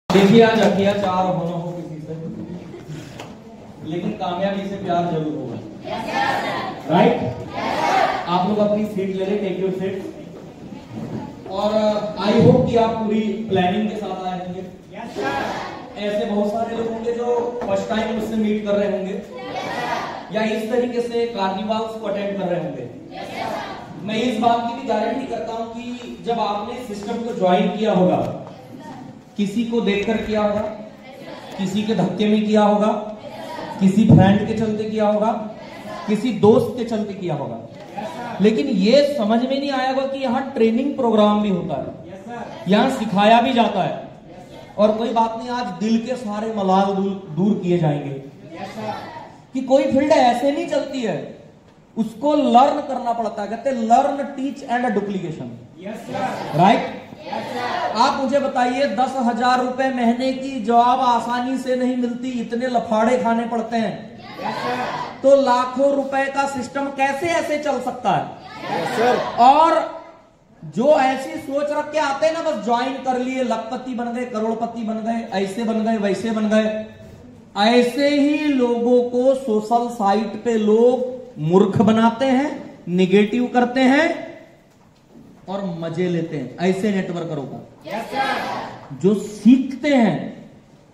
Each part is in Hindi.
देखिए, आज अत्याचार होना हो किसी से, लेकिन कामयाबी से प्यार जरूर होगा। राइट? आप लोग अपनी सीट ले लें, टेक योर सीट। और आई होप कि आप पूरी प्लानिंग के साथ आए होंगे। ऐसे बहुत सारे लोग होंगे जो फर्स्ट टाइम मुझसे मीट कर रहे होंगे या इस तरीके से कार्निवाल्स को अटेंड कर रहे होंगे। मैं इस बात की भी गारंटी करता हूं कि जब आपने सिस्टम को ज्वाइन किया होगा, किसी को देखकर किया होगा, किसी के धक्के में किया होगा, किसी फ्रेंड के चलते किया होगा, किसी दोस्त के चलते किया होगा, लेकिन ये समझ में नहीं आया होगा कि यहाँ ट्रेनिंग प्रोग्राम भी होता है, यहाँ सिखाया भी जाता है। और कोई बात नहीं, आज दिल के सारे मलाल दूर किए जाएंगे कि कोई फील्ड ऐसे नहीं चलती है, उसको लर्न करना पड़ता है। कहते हैं learn, teach and duplication. Right? आप मुझे बताइए, 10,000 रुपए महीने की जॉब आसानी से नहीं मिलती, इतने लफाड़े खाने पड़ते हैं, तो लाखों रुपए का सिस्टम कैसे ऐसे चल सकता है? और जो ऐसी सोच रख के आते हैं ना, बस ज्वाइन कर लिए, लखपति बन गए, करोड़पति बन गए, ऐसे बन गए, वैसे बन गए, ऐसे ही लोगों को सोशल साइट पे लोग मूर्ख बनाते हैं, निगेटिव करते हैं और मजे लेते हैं ऐसे नेटवर्करों का। जो सीखते हैं,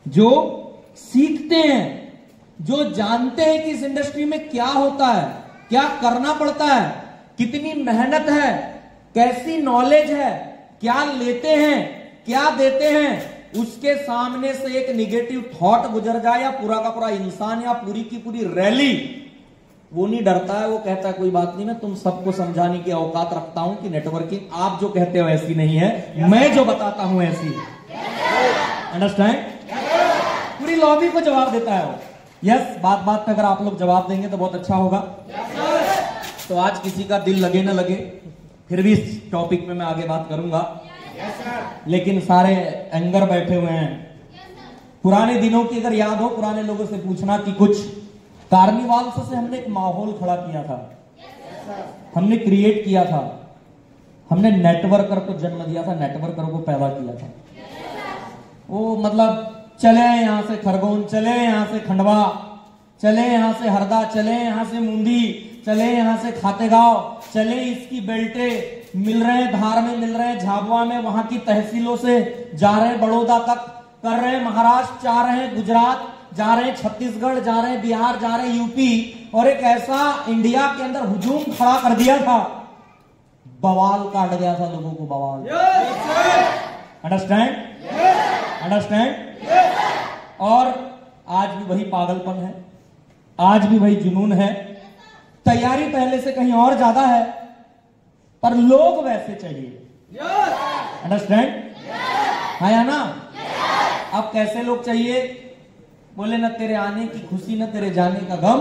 जो जानते हैं कि इस इंडस्ट्री में क्या होता है, क्या करना पड़ता है, कितनी मेहनत है, कैसी नॉलेज है, क्या लेते हैं, क्या देते हैं, उसके सामने से एक निगेटिव थॉट गुजर जाए या पूरा का पूरा इंसान या पूरी की पूरी रैली, वो नहीं डरता है। वो कहता है कोई बात नहीं, मैं तुम सबको समझाने की औकात रखता हूं कि नेटवर्किंग आप जो कहते हो ऐसी नहीं है, मैं जो बताता हूं ऐसी। अंडरस्टैंड? पूरी लॉबी को जवाब देता है वो। यस, बात बात पे अगर आप लोग जवाब देंगे तो बहुत अच्छा होगा। तो आज किसी का दिल लगे ना लगे, फिर भी इस टॉपिक में मैं आगे बात करूंगा। लेकिन सारे एंगर बैठे हुए हैं। पुराने दिनों की अगर याद हो, पुराने लोगों से पूछना कि कुछ कार्निवाल से हमने एक माहौल खड़ा किया था, हमने क्रिएट किया था, हमने नेटवर्कर को जन्म दिया था, नेटवर्कर को पैदा किया था। वो मतलब चले यहां से खरगोन, चले यहां से खंडवा, चले यहां से हरदा, चले यहां से मुंडी, चले यहां से खातेगांव, चले इसकी बेल्टे मिल रहे हैं, धार में मिल रहे हैं, झाबुआ में, वहां की तहसीलों से जा रहे हैं बड़ौदा तक, कर रहे हैं महाराष्ट्र, जा रहे हैं गुजरात, जा रहे हैं छत्तीसगढ़, जा रहे हैं बिहार, जा रहे हैं यूपी, और एक ऐसा इंडिया के अंदर हुजूम खड़ा कर दिया था, बवाल काट गया था लोगों को, बवाल। अंडरस्टैंड? अंडरस्टैंड? और आज भी वही पागलपन है, आज भी वही जुनून है। तैयारी पहले से कहीं और ज्यादा है, पर लोग वैसे चाहिए। अंडरस्टैंड? है या ना? अब कैसे लोग चाहिए? बोले न तेरे आने की खुशी, न तेरे जाने का गम,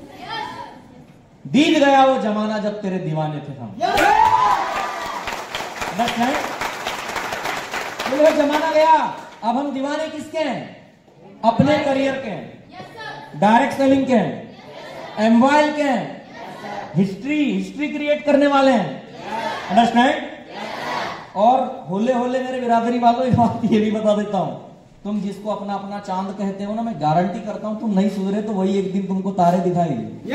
बीत गया वो जमाना जब तेरे दीवाने थे हम। बोले वो जमाना गया, अब हम दीवाने किसके हैं? अपने करियर के हैं, डायरेक्ट सेलिंग के हैं, एमवाइल के हैं, हिस्ट्री क्रिएट करने वाले हैं। अंडरस्टैंड? और होले होले मेरे बिरादरी वालों, एक बात ये भी बता देता हूं, तुम जिसको अपना अपना चांद कहते हो ना, मैं गारंटी करता हूं तुम नहीं सुधरे तो वही एक दिन तुमको तारे दिखाएंगे।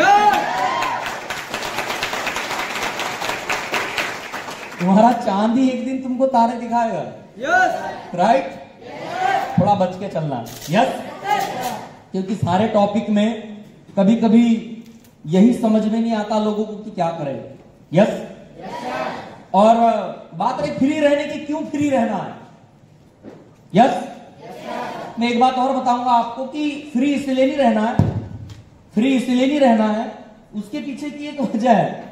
तुम्हारा चांद ही एक दिन तुमको तारे दिखाएगा। राइट? थोड़ा बच के चलना। यस? क्योंकि सारे टॉपिक में कभी कभी यही समझ में नहीं आता लोगों को कि क्या करें। यस? और बात रही फ्री रहने की, क्यों फ्री रहना है? यस? मैं एक बात और बताऊंगा आपको कि फ्री इसलिए नहीं रहना है, फ्री इसलिए नहीं रहना है, उसके पीछे की एक वजह है।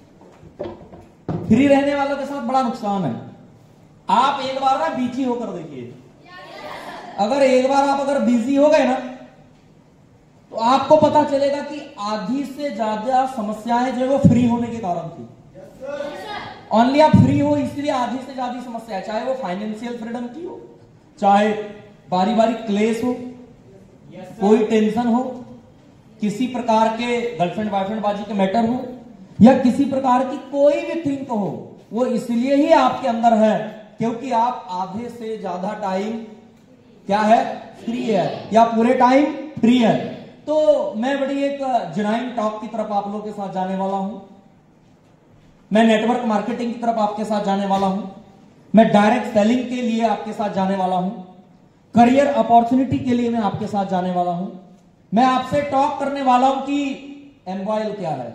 फ्री रहने वालों के साथ बड़ा नुकसान है। आप एक बार ना बिजी होकर देखिए, अगर एक बार आप अगर बिजी हो गए ना, तो आपको पता चलेगा कि आधी से ज्यादा समस्याएं जो है वो फ्री होने के कारण थी। ओनली आप फ्री हो इसलिए आधी से ज्यादा समस्या, चाहे वो फाइनेंशियल फ्रीडम की हो, चाहे पारिवारिक क्लेश हो, कोई टेंशन हो, किसी प्रकार के गर्लफ्रेंड बॉयफ्रेंड बाजी के मैटर हो, या किसी प्रकार की कोई भी थिंक हो, वो इसलिए ही आपके अंदर है क्योंकि आप आधे से ज्यादा टाइम क्या है, फ्री है, या पूरे टाइम फ्री है। तो मैं बड़ी एक जेन्युइन टॉक की तरफ आप लोगों के साथ जाने वाला हूं। मैं नेटवर्क मार्केटिंग की तरफ आपके साथ जाने वाला हूं। मैं डायरेक्ट सेलिंग के लिए आपके साथ जाने वाला हूं। करियर अपॉर्चुनिटी के लिए मैं आपके साथ जाने वाला हूं। मैं आपसे टॉक करने वाला हूं कि एमवाइल क्या है,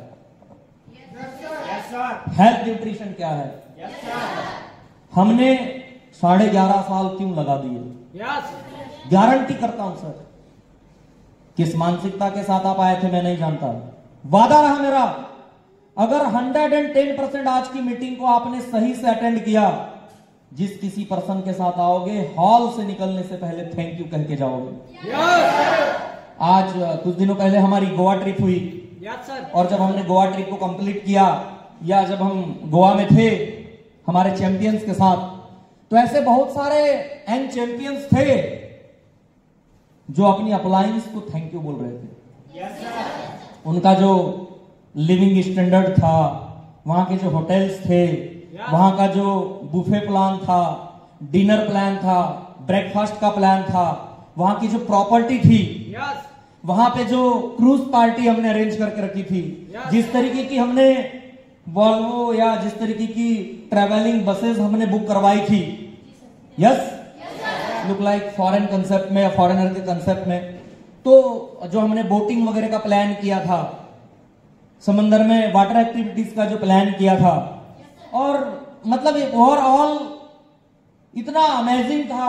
हेल्थ न्यूट्रिशन क्या है, हमने 11.5 साल क्यों लगा दिए। गारंटी करता हूं सर, किस मानसिकता के साथ आप आए थे मैं नहीं जानता। वादा रहा मेरा, अगर 110% आज की मीटिंग को आपने सही से अटेंड किया, जिस किसी पर्सन के साथ आओगे हॉल से निकलने से पहले थैंक यू कह के जाओगे। आज कुछ दिनों पहले हमारी गोवा ट्रिप हुई, और जब हमने गोवा ट्रिप को कंप्लीट किया, या जब हम गोवा में थे हमारे चैंपियंस के साथ, तो ऐसे बहुत सारे एंड चैंपियंस थे जो अपनी अपलायंस को थैंक यू बोल रहे थे। उनका जो लिविंग स्टैंडर्ड था, वहां के जो होटल्स थे, वहां का जो बुफे प्लान था, डिनर प्लान था, ब्रेकफास्ट का प्लान था, वहां की जो प्रॉपर्टी थी, वहां पे जो क्रूज पार्टी हमने अरेंज करके रखी थी, जिस तरीके की हमने वॉल्वो या जिस तरीके की ट्रेवलिंग बसेस हमने बुक करवाई थी, yes look like foreign concept में या फॉरेनर के कंसेप्ट में, तो जो हमने बोटिंग वगैरह का प्लान किया था, समंदर में वाटर एक्टिविटीज का जो प्लान किया था, और मतलब ओवरऑल इतना अमेजिंग था,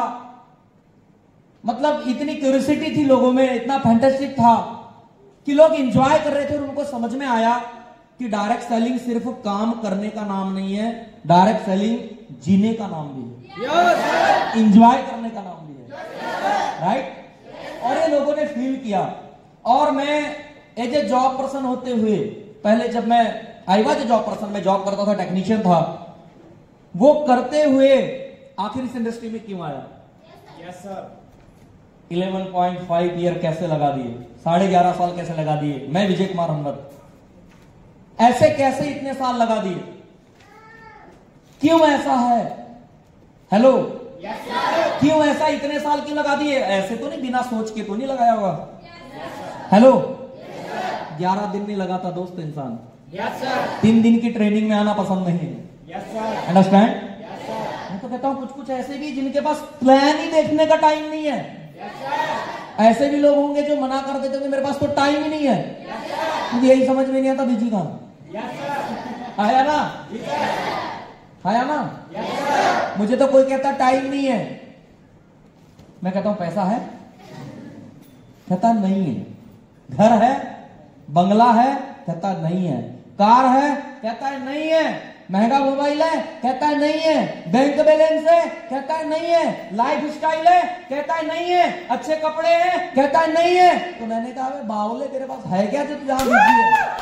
मतलब इतनी क्यूरियोसिटी थी लोगों में, इतना फैंटास्टिक था कि लोग एंजॉय कर रहे थे। और उनको समझ में आया कि डायरेक्ट सेलिंग सिर्फ काम करने का नाम नहीं है, डायरेक्ट सेलिंग जीने का नाम भी है, एंजॉय करने का नाम भी है, राइट। और ये लोगों ने फील किया। और मैं एज ए जॉब पर्सन होते हुए, पहले जब मैं I was a job person, मैं जॉब करता था, टेक्नीशियन था, वो करते हुए आखिर इस इंडस्ट्री में क्यों आया। Yes sir. 11.5 ईयर कैसे लगा दिए, 11.5 साल कैसे लगा दिए, मैं विजय कुमार हम्मद, ऐसे कैसे इतने साल लगा दिए, क्यों ऐसा है, हेलो, क्यों ऐसा इतने साल क्यों लगा दिए। ऐसे तो नहीं, बिना सोच के तो नहीं लगाया होगा, हेलो। 11 दिन नहीं लगाता दोस्त इंसान, 3 दिन की ट्रेनिंग में आना पसंद नहीं है, अंडरस्टैंड। मैं तो कहता हूं कुछ कुछ ऐसे भी जिनके पास प्लान ही देखने का टाइम नहीं है, ऐसे भी लोग होंगे जो मना कर देते हैं मेरे पास तो टाइम ही नहीं है, मुझे यही समझ में नहीं आता बिजी कहां आया ना, आया ना। मुझे तो कोई कहता टाइम नहीं है, मैं कहता हूं पैसा है, कहता नहीं है, घर है, बंगला है, कहता नहीं है, कार है, कहता है नहीं है, महंगा मोबाइल है, कहता है नहीं है, बैंक बैलेंस है, कहता है नहीं है, लाइफ स्टाइल है, कहता है नहीं है, अच्छे कपड़े हैं, कहता है नहीं है। तो मैंने कहा बावले तेरे पास है क्या जो तू जहां बिजी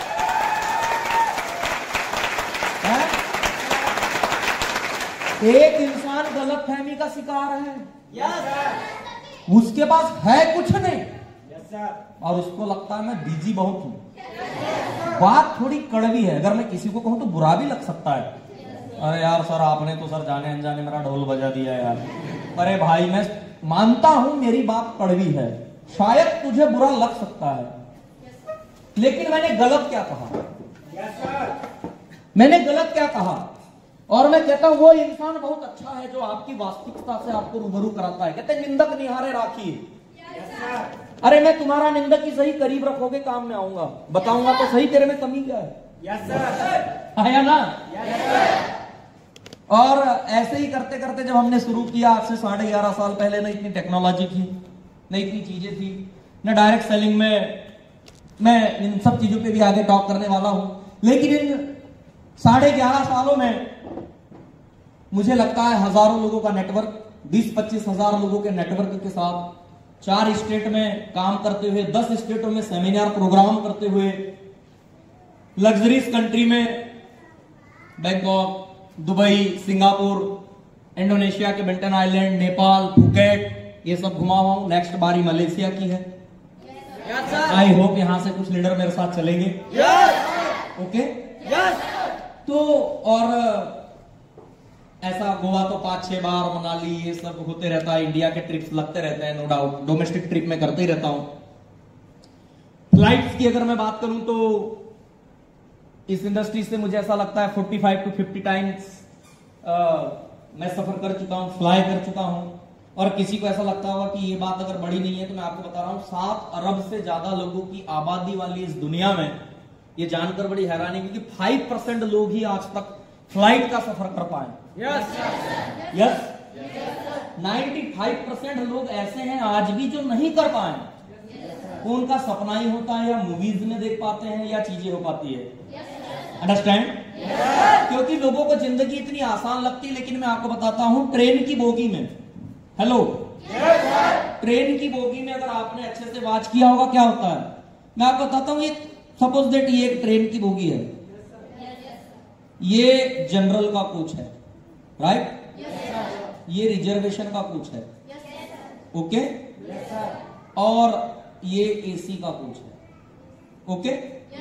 है? एक इंसान गलत फहमी का शिकार है, उसके पास है कुछ नहीं, और उसको लगता है मैं बिजी बहुत हूं। बात थोड़ी कड़वी है, अगर मैं किसी को कहूं तो बुरा भी लग सकता है, अरे यार सर आपने तो सर जाने अनजाने मेरा ढोल बजा दिया यार। अरे भाई मैं मानता हूं मेरी बात कड़वी है, शायद तुझे बुरा लग सकता है, लेकिन मैंने गलत क्या कहा, मैंने गलत क्या कहा। और मैं कहता हूं वो इंसान बहुत अच्छा है जो आपकी वास्तविकता से आपको रूबरू कराता है। कहते निंदक निहारे राखिए, अरे मैं तुम्हारा निंदक ही सही, करीब रखोगे काम में आऊंगा, बताऊंगा तो सही तेरे में कमी क्या है। यस सर, आया ना। Yes sir. और ऐसे ही करते करते जब हमने शुरू किया आज से 11.5 साल पहले, न इतनी टेक्नोलॉजी थी, न इतनी चीजें थी, न डायरेक्ट सेलिंग में, मैं इन सब चीजों पे भी आगे टॉक करने वाला हूं। लेकिन इन 11.5 सालों में मुझे लगता है हजारों लोगों का नेटवर्क, 20-25 हजार लोगों के नेटवर्क के साथ 4 स्टेट में काम करते हुए, 10 स्टेटों में सेमिनार प्रोग्राम करते हुए, लग्जरीज कंट्री में बैंकॉक, दुबई, सिंगापुर, इंडोनेशिया के बेंटन आइलैंड, नेपाल, फुकेट, ये सब घुमा हुआ हूं। नेक्स्ट बारी मलेशिया की है। आई होप यहां से कुछ लीडर मेरे साथ चलेंगे। ओके। तो और ऐसा गोवा तो 5-6 बार, मनाली ये सब होते रहता है, इंडिया के ट्रिप्स लगते रहते हैं, नो डाउट, डोमेस्टिक ट्रिप में करते ही रहता हूं। फ्लाइट्स की अगर मैं बात करूं तो इस इंडस्ट्री से मुझे ऐसा लगता है 45 to 50 टाइम्स मैं सफर कर चुका हूं, फ्लाई कर चुका हूं। और किसी को ऐसा लगता होगा कि ये बात अगर बड़ी नहीं है, तो मैं आपको बता रहा हूं 7 अरब से ज्यादा लोगों की आबादी वाली इस दुनिया में, ये जानकर बड़ी हैरानी, क्योंकि 5% लोग ही आज तक फ्लाइट का सफर कर पाए। यस 95% लोग ऐसे हैं आज भी जो नहीं कर पाए। उनका सपना ही होता है, या मूवीज में देख पाते हैं, या चीजें हो पाती है। अंडरस्टैंड? क्योंकि लोगों को जिंदगी इतनी आसान लगती है, लेकिन मैं आपको बताता हूं ट्रेन की बोगी में, हेलो, ट्रेन की बोगी में अगर आपने अच्छे से वॉच किया होगा क्या होता है, मैं आपको बताता हूं। सपोज दैट ये एक ट्रेन की बोगी है, ये जनरल का कोच है, राइट, ये रिजर्वेशन का कोच है, ओके, और ये एसी का कोच है, ओके।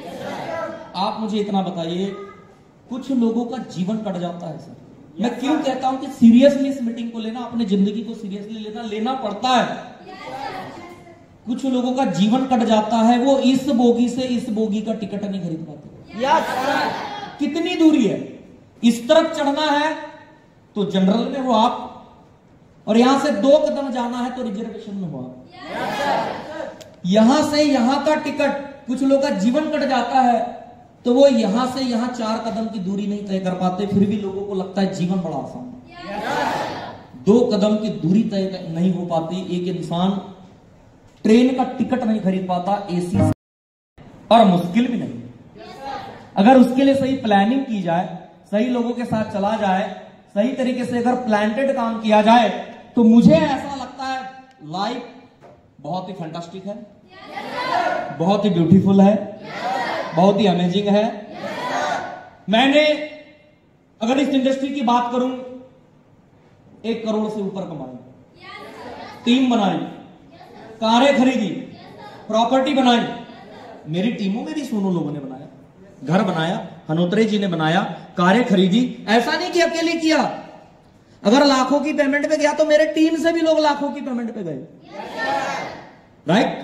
आप मुझे इतना बताइए, कुछ लोगों का जीवन कट जाता है सर। मैं क्यों कहता हूं कि सीरियसली इस मीटिंग को लेना, अपने जिंदगी को सीरियसली लेना पड़ता है। कुछ लोगों का जीवन कट जाता है, वो इस बोगी से इस बोगी का टिकट नहीं खरीद पाते। कितनी दूरी है, इस तरफ चढ़ना है तो जनरल में हो आप, और यहां से 2 कदम जाना है तो रिजर्वेशन में हो आप। यहां से यहां का टिकट, कुछ लोगों का जीवन कट जाता है तो वो यहां से यहां 4 कदम की दूरी नहीं तय कर पाते, फिर भी लोगों को लगता है जीवन बड़ा आसान है। 2 कदम की दूरी तय नहीं हो पाती, एक इंसान ट्रेन का टिकट नहीं खरीद पाता एसी से, और मुश्किल भी नहीं। अगर उसके लिए सही प्लानिंग की जाए, सही लोगों के साथ चला जाए, सही तरीके से अगर प्लांटेड काम किया जाए, तो मुझे ऐसा लगता है लाइफ बहुत ही फैंटास्टिक है, बहुत ही ब्यूटीफुल है, बहुत ही अमेजिंग है। मैंने अगर इस इंडस्ट्री की बात करूं, 1 करोड़ से ऊपर कमाई, टीम बनाई, कारें खरीदी, प्रॉपर्टी बनाई। मेरी टीमों में भी सोनू लोगों ने बनाया, घर बनाया, हनोत्रे जी ने बनाया, कारें खरीदी। ऐसा नहीं कि अकेले किया। अगर लाखों की पेमेंट पे गया तो मेरे टीम से भी लोग लाखों की पेमेंट पे गए, राइट।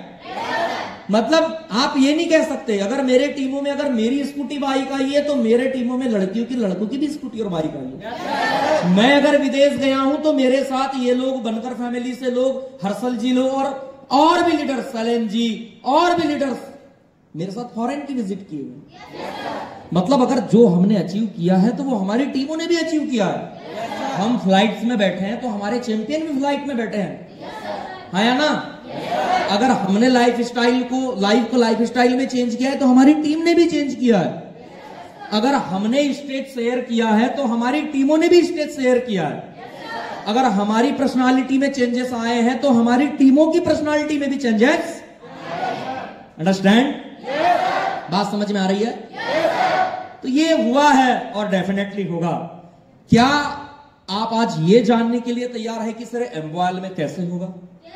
मतलब आप ये नहीं कह सकते अगर मेरे टीमों में अगर मेरी स्कूटी बाइक आई है तो मेरे टीमों में लड़कों की भी स्कूटी और बाइक आई है। मैं अगर विदेश गया हूं तो मेरे साथ ये लोग बनकर फैमिली से लोग, हर्षल जी लोग और भी लीडर्स, सलेम जी और भी लीडर्स मेरे साथ फॉरेन की विजिट किए हुए। मतलब अगर जो हमने अचीव किया है तो वो हमारी टीमों ने भी अचीव किया है। हम फ्लाइट्स में बैठे हैं तो हमारे चैंपियन भी फ्लाइट में बैठे हैं, है ना। अगर हमने लाइफ स्टाइल में चेंज किया है तो हमारी टीम ने भी चेंज किया है। अगर हमने स्टेज शेयर किया है तो हमारी टीमों ने भी स्टेज शेयर किया है। अगर हमारी पर्सनालिटी में चेंजेस आए हैं तो हमारी टीमों की पर्सनालिटी में भी चेंजेस। अंडरस्टैंड? बात समझ में आ रही है? तो ये हुआ है और डेफिनेटली होगा। क्या आप आज ये जानने के लिए तैयार है कि सर एम्बॉयल में कैसे होगा?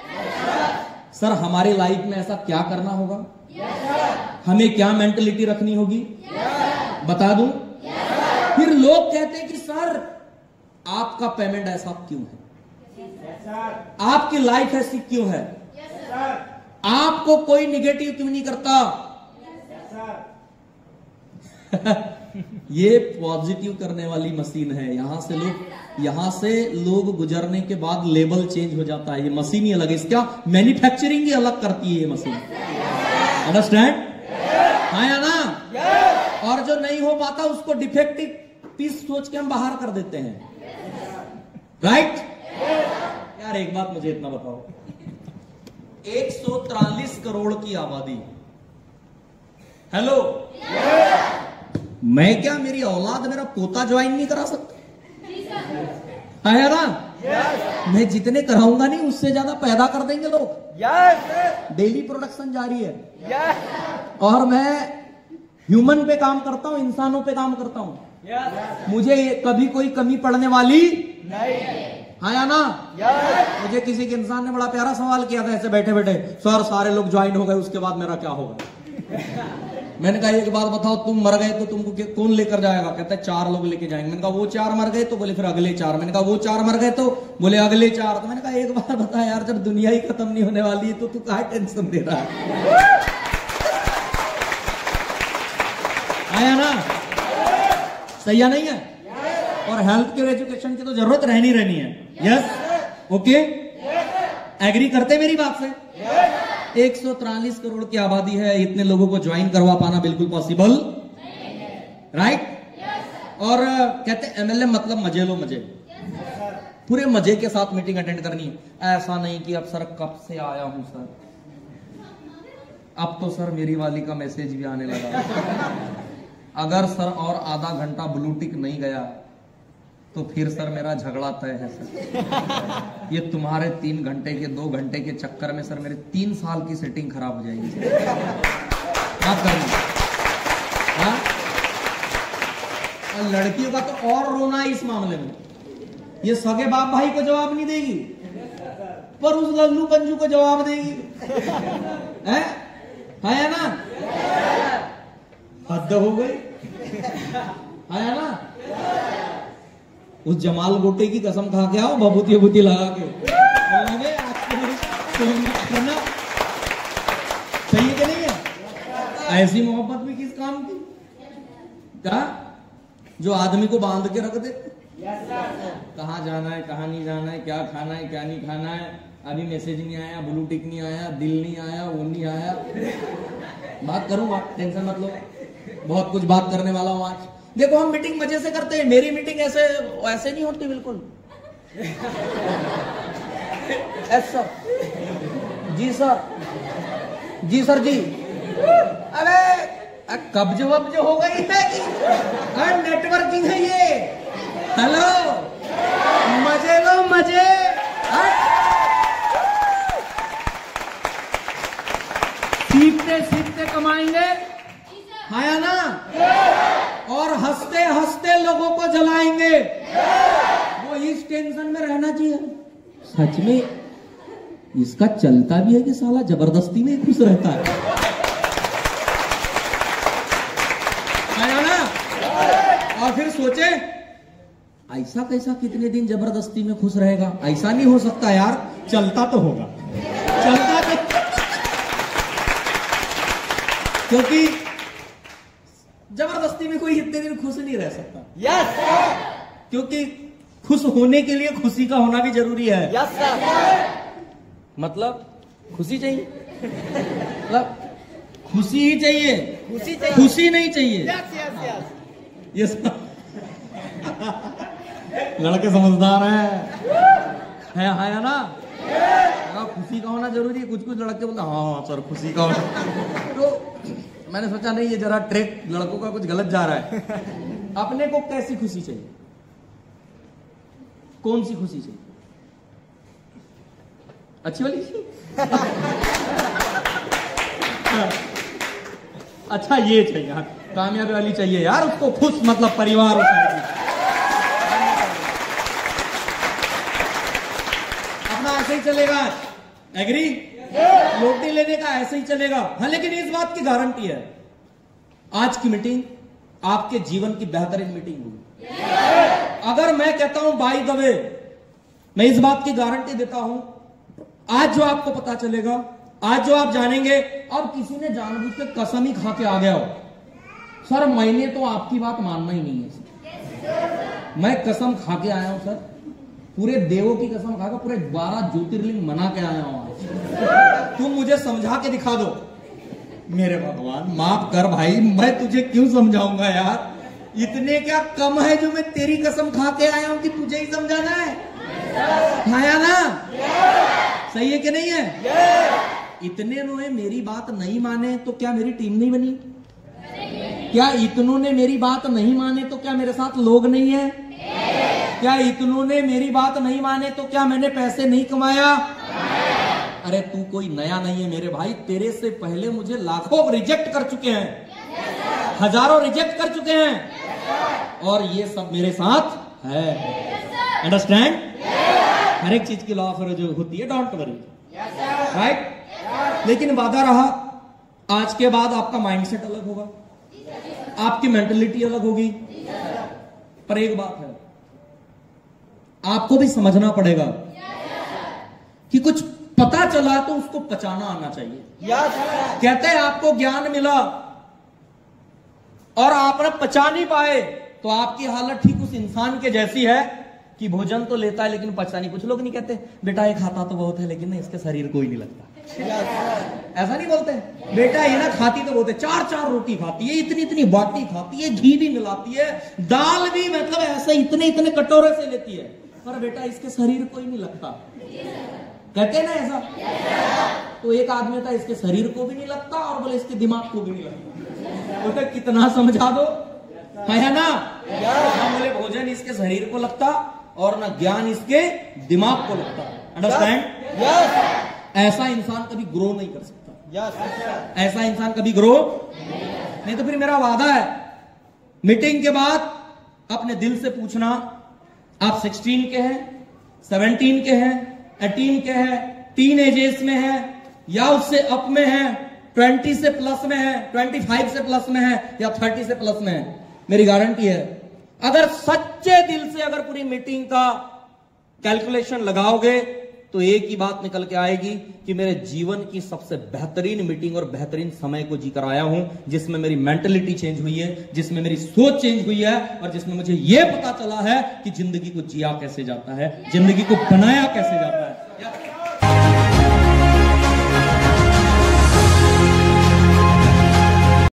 सर हमारी लाइफ में ऐसा क्या करना होगा? हमें क्या मेंटलिटी रखनी होगी? बता दूं? फिर लोग कहते हैं कि सर आपका पेमेंट ऐसा क्यों है? आपकी लाइफ ऐसी क्यों है? आपको कोई निगेटिव क्यों नहीं करता? ये पॉजिटिव करने वाली मशीन है। यहां से लोग गुजरने के बाद लेबल चेंज हो जाता है। ये मशीन ही अलग है, इसका मैन्युफैक्चरिंग ही अलग करती है ये मशीन। अंडरस्टैंड? हाँ या ना? और जो नहीं हो पाता उसको डिफेक्टिव पीस सोच के हम बाहर कर देते हैं, राइट? यार एक बात मुझे इतना बताओ, 143 करोड़ की आबादी, हेलो, मैं क्या मेरी औलाद मेरा पोता ज्वाइन नहीं करा सकता? है ना? मैं जितने कराऊंगा नहीं उससे ज्यादा पैदा कर देंगे लोग। डेली प्रोडक्शन जारी है। और मैं ह्यूमन पे काम करता हूं, इंसानों पे काम करता हूं। मुझे कभी कोई कमी पड़ने वाली नहीं है ना? मुझे किसी के इंसान ने बड़ा प्यारा सवाल किया था ऐसे बैठे बैठे, सर सारे लोग ज्वाइन हो गए उसके बाद मेरा क्या होगा? मैंने कहा एक बात बताओ, तुम मर गए तो तुमको कौन लेकर जाएगा? कहता है 4 लोग लेके जाएंगे। मैंने कहा वो 4 मर गए तो? बोले फिर अगले 4। मैंने कहा वो 4 मर गए तो? बोले अगले 4। तो मैंने कहा एक बात बता यार, जब दुनिया ही खत्म नहीं होने वाली है तो तू काहे टेंशन दे रहा है? आया ना? सही या नहीं है? और हेल्थ केयर एजुकेशन की तो जरूरत रहनी है। यस, ओके, एग्री करते मेरी बात से? 143 करोड़ की आबादी है, इतने लोगों को ज्वाइन करवा पाना बिल्कुल पॉसिबल, राइट? और कहते एमएलए मतलब मजे लो मजे, पूरे मजे के साथ मीटिंग अटेंड करनी है। ऐसा नहीं कि अब सर कब से आया हूं सर, अब तो सर मेरी वाली का मैसेज भी आने लगा। अगर सर और आधा घंटा ब्लू टिक नहीं गया तो फिर सर मेरा झगड़ा तय है सर। ये तुम्हारे 3 घंटे के 2 घंटे के चक्कर में सर मेरे 3 साल की सेटिंग खराब हो जाएगी सर। क्या करना? हाँ? और लड़कियों का तो और रोना है इस मामले में। ये सगे बाप भाई को जवाब नहीं देगी, पर उस लल्लू पंजू को जवाब देगी। है ना? हद हो गई। है ना? उस जमाल गोटे की कसम खा के आओ, बबूती बबूती लगा के करना सही है कि नहीं है? ऐसी मोहब्बत भी किस काम की? क्या जो आदमी को बांध के रख दे, कहाँ जाना है कहाँ नहीं जाना है, क्या खाना है क्या नहीं खाना है, अभी मैसेज नहीं आया, ब्लू टिक नहीं आया, दिल नहीं आया, वो नहीं आया। बात करूंगा, टेंशन मत लो, बहुत कुछ बात करने वाला हूं आज। देखो हम मीटिंग मजे से करते हैं, मेरी मीटिंग ऐसे नहीं होती बिल्कुल। ऐसा जी सर, जी सर जी। अरे कब्ज वब्ज हो गई है कि नेटवर्किंग है ये? हेलो, मजे लो मजे। सीखते सीखते कमाएंगे, है ना? और हंसते हंसते लोगों को जलाएंगे। वो इस टेंशन में रहना चाहिए। सच में इसका चलता भी है कि साला जबरदस्ती में खुश रहता है ना? और फिर सोचे ऐसा कैसा कितने दिन जबरदस्ती में खुश रहेगा? ऐसा नहीं हो सकता यार, चलता तो होगा, चलता तो, क्योंकि जबरदस्ती में कोई इतने दिन खुश नहीं रह सकता। यस, क्योंकि खुश होने के लिए खुशी का होना भी जरूरी है। यस मतलब खुशी चाहिए, मतलब खुशी ही चाहिए, खुशी नहीं चाहिए। यस लड़के समझदार है ना? खुशी का होना जरूरी है। कुछ लड़के बोलते हाँ सर खुशी का होना। तो मैंने सोचा नहीं, ये जरा ट्रैक लड़कों का कुछ गलत जा रहा है। अपने को कैसी खुशी चाहिए? कौन सी खुशी चाहिए? अच्छी वाली? अच्छा ये चाहिए, हाँ, कामयाबी वाली चाहिए यार, उसको खुश मतलब परिवार अपना ऐसे ही चलेगा। एग्री? रोटी लेने का ऐसे ही चलेगा। हाँ, लेकिन इस बात की गारंटी है आज की मीटिंग आपके जीवन की बेहतरीन मीटिंग होगी। अगर मैं कहता हूं बाय द वे, मैं इस बात की गारंटी देता हूं, आज जो आपको पता चलेगा, आज जो आप जानेंगे, अब किसी ने जानबूझ के कसम ही खा के आ गया हो सर मैंने तो आपकी बात मानना ही नहीं है, मैं कसम खा के आया हूं सर, पूरे देवों की कसम खाकर पूरे 12 ज्योतिर्लिंग मना के आया हूं आज, तुम मुझे समझा के दिखा दो। मेरे भगवान माफ कर भाई, मैं तुझे क्यों समझाऊंगा यार, इतने क्या कम है जो मैं तेरी कसम खा के आया हूं कि तुझे ही समझाना है? खाया ना? सही है कि नहीं है? इतने ने मेरी बात नहीं माने तो क्या मेरी टीम नहीं बनी? क्या इतनों ने मेरी बात नहीं माने तो क्या मेरे साथ लोग नहीं है? क्या इतनों ने मेरी बात नहीं माने तो क्या मैंने पैसे नहीं कमाया? अरे तू कोई नया नहीं है मेरे भाई, तेरे से पहले मुझे लाखों रिजेक्ट कर चुके हैं, हजारों रिजेक्ट कर चुके हैं, और ये सब मेरे साथ है। अंडरस्टैंड? हर एक चीज की लॉ ऑफ जो होती है, डोंट वरी, राइट? लेकिन वादा रहा आज के बाद आपका माइंडसेट अलग होगा, आपकी मेंटलिटी अलग होगी। पर एक बात है, आपको भी समझना पड़ेगा कि कुछ पता चला तो उसको पचाना आना चाहिए। कहते हैं आपको ज्ञान मिला और आपने पचा नहीं पाए तो आपकी हालत ठीक उस इंसान के जैसी है कि भोजन तो लेता है लेकिन पचता नहीं। कुछ लोग नहीं कहते बेटा ये खाता तो बहुत है लेकिन ना इसके शरीर को ही नहीं लगता, ऐसा नहीं बोलते। बेटा ये ना खाती तो बहुत है, 4-4 रोटी खाती है, इतनी बाटी खाती है, घी भी मिलाती है, दाल भी मतलब ऐसे इतने कटोरे से लेती है, पर बेटा इसके शरीर को ही नहीं लगता। कहते हैं ना ऐसा। तो एक आदमी था इसके शरीर को भी नहीं लगता और बोले इसके दिमाग को भी नहीं लगता। बोलते कितना समझा दो, है ना। हम बोले भोजन इसके शरीर को लगता और ना ज्ञान इसके दिमाग को लगता। अंडरस्टैंड? ऐसा इंसान कभी ग्रो नहीं कर सकता। ऐसा इंसान कभी ग्रो नहीं। तो फिर मेरा वादा है, मीटिंग के बाद अपने दिल से पूछना, आप 16 के हैं, 17 के हैं, 18 के हैं, टीन एजेस में है या उससे अप में है, 20 से प्लस में है, 25 से प्लस में है या 30 से प्लस में है, मेरी गारंटी है अगर सच्चे दिल से अगर पूरी मीटिंग का कैलकुलेशन लगाओगे तो एक ही बात निकल के आएगी कि मेरे जीवन की सबसे बेहतरीन मीटिंग और बेहतरीन समय को जीकर आया हूं, जिसमें मेरी मेंटलिटी चेंज हुई है, जिसमें मेरी सोच चेंज हुई है और जिसमें मुझे यह पता चला है कि जिंदगी को जिया कैसे जाता है, जिंदगी को बनाया कैसे जाता है।